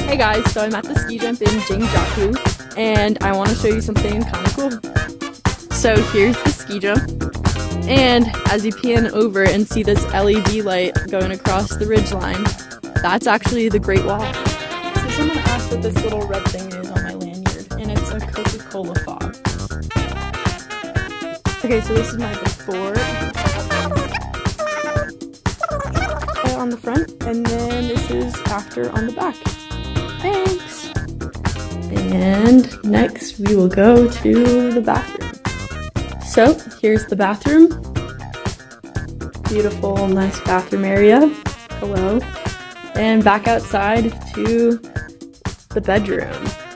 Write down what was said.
Hey guys, so I'm at the ski jump in Jingjaku, and I want to show you something kind of cool. So here's the ski jump, and as you pan over and see this LED light going across the ridgeline, that's actually the Great Wall. So someone asked what this little red thing is on my lanyard, and it's a Coca-Cola fog. Okay, so this is my before on the front, and then this is after on the back. Thanks! And next we will go to the bathroom. So here's the bathroom. Beautiful, nice bathroom area. Hello. And back outside to the bedroom.